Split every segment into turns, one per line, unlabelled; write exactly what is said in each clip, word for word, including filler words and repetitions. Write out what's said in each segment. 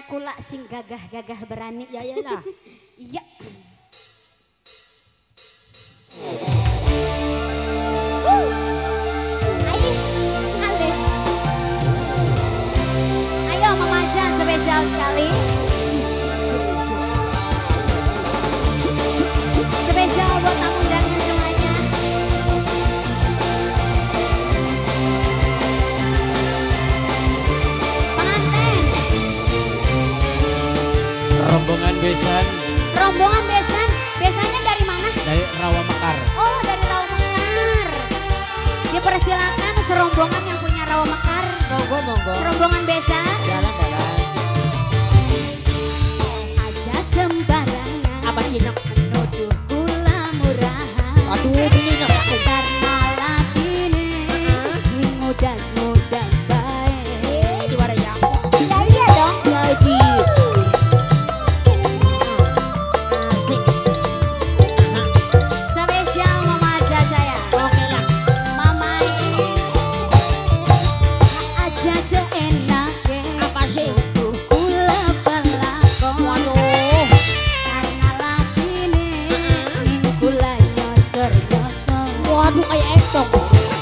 kula sing gagah-gagah berani.
Ya ya lah.
Iya. Ayo, Ale. Ayo Mama Jan spesial sekali. Spesial buat tamu undangan semuanya. Pengantin.
Rombongan besan.
Rombongan besan. Besanya dari mana?
Dari Rawa Mekar.
Oh, dari Rawa Mekar. Dipersilakan serombongan yang punya Rawa Mekar.
Monggo monggo.
Serombongan besan.
Jalan jalan.
Aja sembarangan.
Apa sih nak?
Nuduh gula murahan.
Aduh ini nak aku.
Karena lagine sing muda-muda bae.
Eh di mana ya?
Ya iya dong.
Jadi. Asik.
Spesial Mama Jaja ya.
Oke lah.
Mama ini aja seenaknya.
Apa sih?
Nuduh gula pelakon.
Waduh.
Karena lagine ning gula nyosor-nyosor.
Waduh kayak Eptong.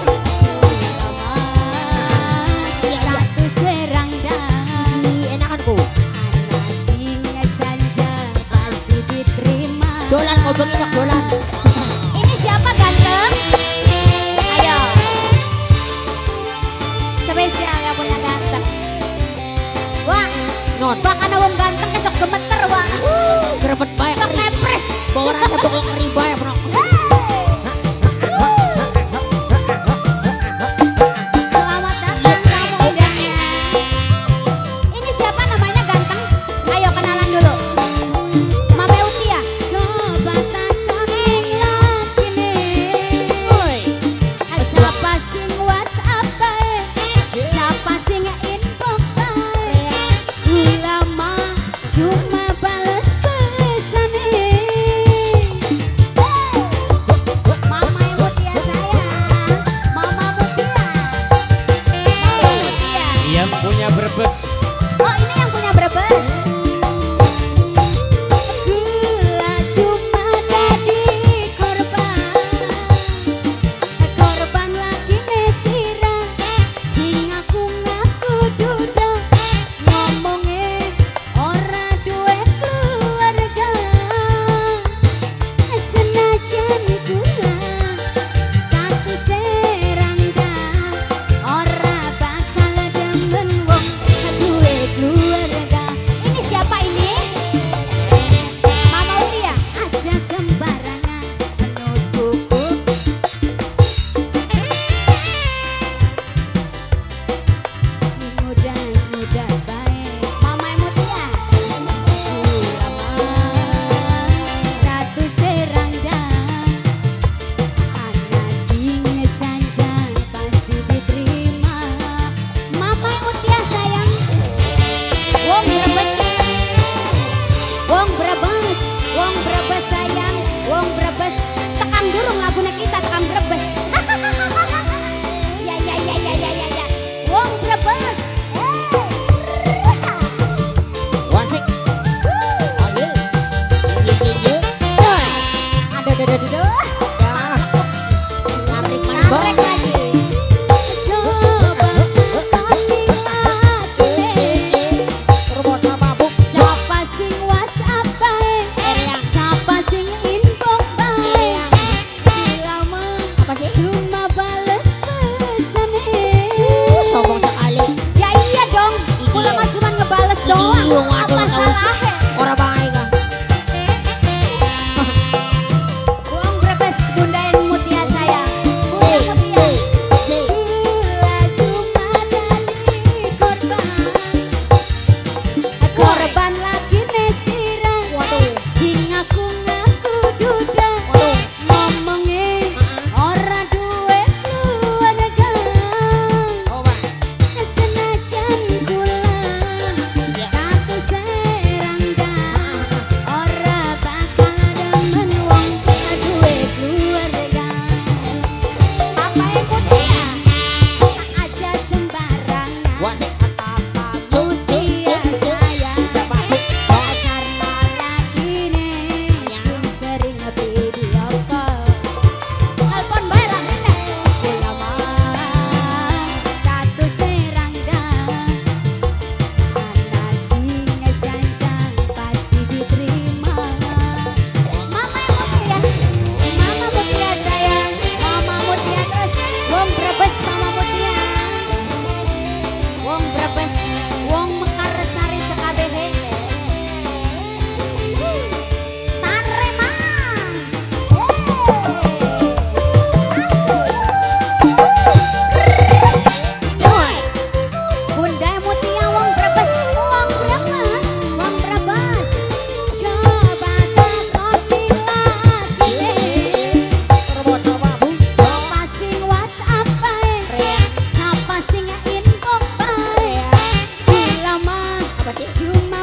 Status serangdan.
Enakanku.
Anak singa saja pasti diterima.
Dolan kau bengi dolan.
Ini siapa ganteng? Ayo. Spesial yang punya ganteng. Wah,
Non.
bak ana wong ganteng kesok gemeter wah.
Gerebet bae
Kesok
keri.
nepres.
Bawa rasa pokok keri bae bro.
Selamat datang tamu undangan. Ini siapa namanya ganteng? Ayo kenalan dulu. Mame Uti ya? Coba takoni lagine. Woi. Siapa sing WhatsApp bae? Siapa sing inbox bae? Ulama cuma bales pesane.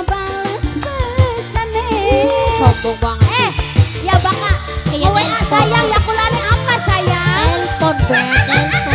bales pesane.
Sombong banget.
Eh, ya baka.
Kayak
W A
telepon.
sayang ya kulane apa sayang?
Telepon, Beb, telepon.